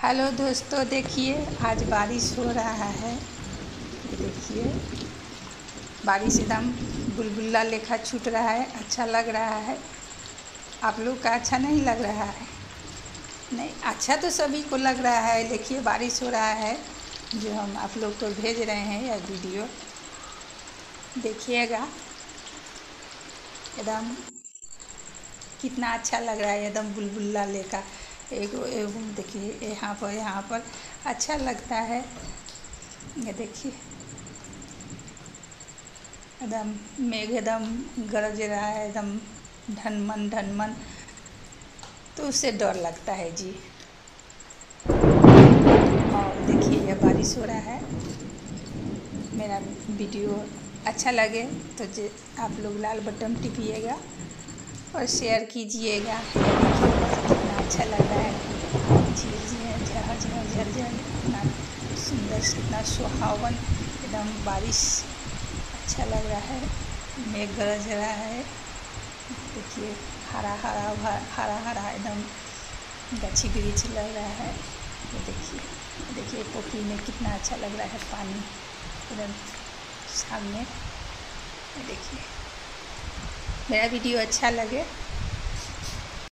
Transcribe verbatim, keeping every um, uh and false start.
Hello दोस्तों, देखिए आज बारिश हो रहा है। ये देखिए बारिश एकदम बुलबुला लेखा छूट रहा है, अच्छा लग रहा है। आप लोग का अच्छा नहीं लग रहा है? नहीं, अच्छा तो सभी को लग रहा है। देखिए बारिश हो रहा है जो हम आप लोग को भेज रहे हैं यह वीडियो देखिएगा। एकदम कितना अच्छा लग रहा है, एकदम बुलबुला लेखा। एक एवं देखिए यहाँ पर यहाँ पर अच्छा लगता है। ये देखिए एकदम मेघ एकदम गरज रहा है, एकदम ढनमन ढनमन, तो उससे डर लगता है जी। और देखिए यह बारिश हो रहा है। मेरा वीडियो अच्छा लगे तो जे आप लोग लाल बटन टिपिएगा और शेयर कीजिएगा। कितना अच्छा लग रहा है, झिरझिर झर झर झर, कितना सुंदर, कितना सुहावन, एकदम बारिश अच्छा लग रहा है। मेघ गरज रहा है। देखिए हरा हरा हरा हरा एकदम गाछी वृक्ष लग रहा है। ये देखिए देखिए पोखरी में कितना अच्छा लग रहा है, पानी एकदम सामने। देखिए मेरा वीडियो अच्छा लगे